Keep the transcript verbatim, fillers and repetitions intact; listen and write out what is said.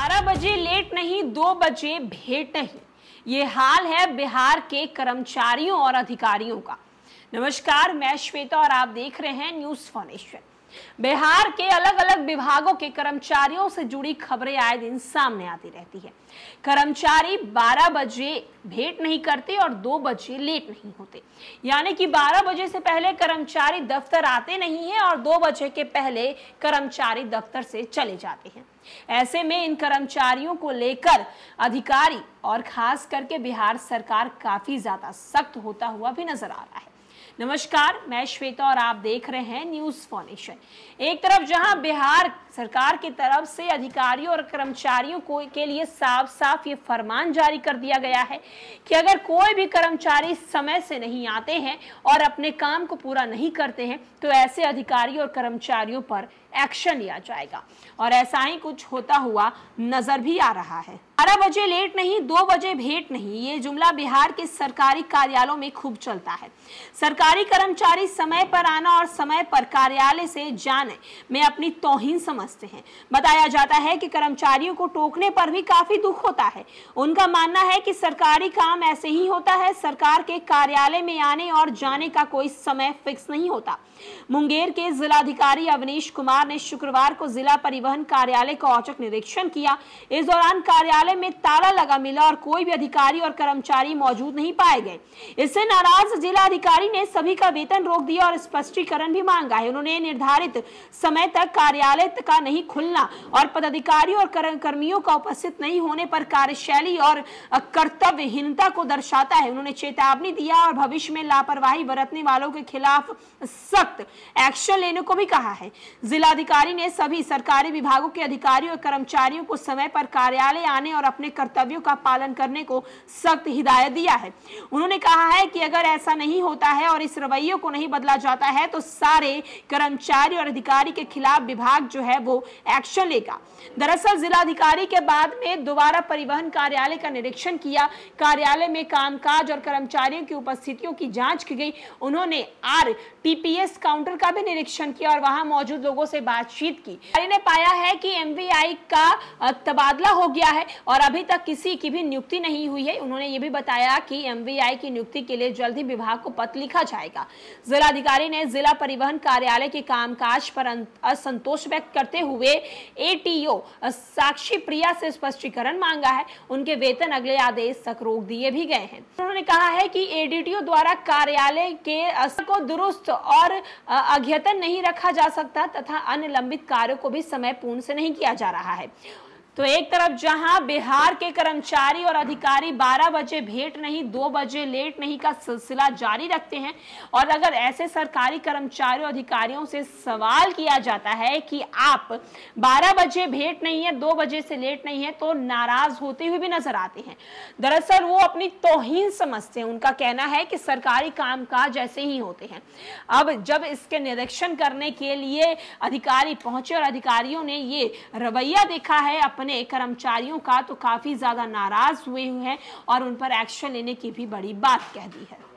बारह बजे लेट नहीं, दो बजे भेंट नहीं, ये हाल है बिहार के कर्मचारियों और अधिकारियों का। नमस्कार, मैं श्वेता और आप देख रहे हैं न्यूज फॉर नेशन। बिहार के अलग अलग विभागों के कर्मचारियों से जुड़ी खबरें आए दिन सामने आती रहती है। कर्मचारी बारह बजे भेंट नहीं करते और दो बजे लेट नहीं होते, यानी कि बारह बजे से पहले कर्मचारी दफ्तर आते नहीं हैं और दो बजे के पहले कर्मचारी दफ्तर से चले जाते हैं। ऐसे में इन कर्मचारियों को लेकर अधिकारी और खास करके बिहार सरकार काफी ज्यादा सख्त होता हुआ भी नजर आ रहा है। नमस्कार, मैं श्वेता और आप देख रहे हैं न्यूज फॉर नेशन। एक तरफ जहां बिहार सरकार की तरफ से अधिकारियों और कर्मचारियों को के लिए साफ साफ ये फरमान जारी कर दिया गया है कि अगर कोई भी कर्मचारी समय से नहीं आते हैं और अपने काम को पूरा नहीं करते हैं तो ऐसे अधिकारी और कर्मचारियों पर एक्शन लिया जाएगा, और ऐसा ही कुछ होता हुआ नजर भी आ रहा है। बारह बजे लेट नहीं, दो बजे भेंट नहीं, ये जुमला बिहार के सरकारी कार्यालयों में खूब चलता है। सरकारी कर्मचारी समय पर आना और समय पर कार्यालय से जाने में अपनी तौहीन समझते हैं। बताया जाता है कि कर्मचारियों को टोकने पर भी काफी दुख होता है। उनका मानना है कि सरकारी काम ऐसे ही होता है, सरकार के कार्यालय में आने और जाने का कोई समय फिक्स नहीं होता। मुंगेर के जिलाधिकारी अवनीश कुमार ने शुक्रवार को जिला परिवहन कार्यालय का औचक निरीक्षण किया। इस दौरान कार्यालय में ताला लगा मिला और कोई भी अधिकारी और कर्मचारी मौजूद नहीं पाए गए। इससे नाराज जिलाधिकारी ने सभी का वेतन रोक दिया और स्पष्टीकरण भी मांगा है। उन्होंने निर्धारित समय तक कार्यालय का नहीं खुलना और पदाधिकारी और कर्मियों का उपस्थित नहीं होने पर कार्यशैली और कर्तव्यहीनता को दर्शाता है। उन्होंने चेतावनी दिया और भविष्य में लापरवाही बरतने वालों के खिलाफ सख्त एक्शन लेने को भी कहा है। जिलाधिकारी ने सभी सरकारी विभागों के अधिकारियों और कर्मचारियों को समय पर कार्यालय आने और अपने कर्तव्यों का पालन करने को सख्त हिदायत दिया है। उन्होंने कहा है कि अगर ऐसा नहीं होता है और इस रवैये को नहीं बदला जाता है तो सारे कर्मचारी और अधिकारी के खिलाफ विभाग जो है वो एक्शन लेगा। दरअसल जिलाधिकारी के बाद में दोबारा परिवहन कार्यालय का निरीक्षण किया। कार्यालय में कामकाज और कर्मचारियों की उपस्थितियों की जांच की गई। उन्होंने आर टीपीएस काउंटर का भी निरीक्षण किया और वहां मौजूद लोगों से बातचीत की। ने पाया है कि एमवीआई का तबादला हो गया है और अभी तक किसी की भी नियुक्ति नहीं हुई है। उन्होंने ये भी बताया कि एमवीआई की नियुक्ति के लिए जल्द ही विभाग को पत्र लिखा जाएगा। जिलाधिकारी ने जिला परिवहन कार्यालय के कामकाज पर असंतोष व्यक्त करते हुए एटीओ साक्षी प्रिया से स्पष्टीकरण मांगा है। उनके वेतन अगले आदेश तक रोक दिए भी गए हैं। उन्होंने कहा है कि एडीटीओ द्वारा कार्यालय के अस्तर को दुरुस्त और अद्यतन नहीं रखा जा सकता तथा अन्य लंबित कार्यों को भी समय पूर्ण से नहीं किया जा रहा है। तो एक तरफ जहां बिहार के कर्मचारी और अधिकारी बारह बजे भेंट नहीं, दो बजे लेट नहीं का सिलसिला जारी रखते हैं, और अगर ऐसे सरकारी कर्मचारियों अधिकारियों से सवाल किया जाता है कि आप बारह बजे भेंट नहीं है, दो बजे से लेट नहीं है, तो नाराज होते हुए भी नजर आते हैं। दरअसल वो अपनी तौहीन समझते हैं। उनका कहना है कि सरकारी कामकाज ऐसे ही होते हैं। अब जब इसके निरीक्षण करने के लिए अधिकारी पहुंचे और अधिकारियों ने ये रवैया देखा है अपने कर्मचारियों का, तो काफी ज्यादा नाराज हुए हैं और उन पर एक्शन लेने की भी बड़ी बात कह दी है।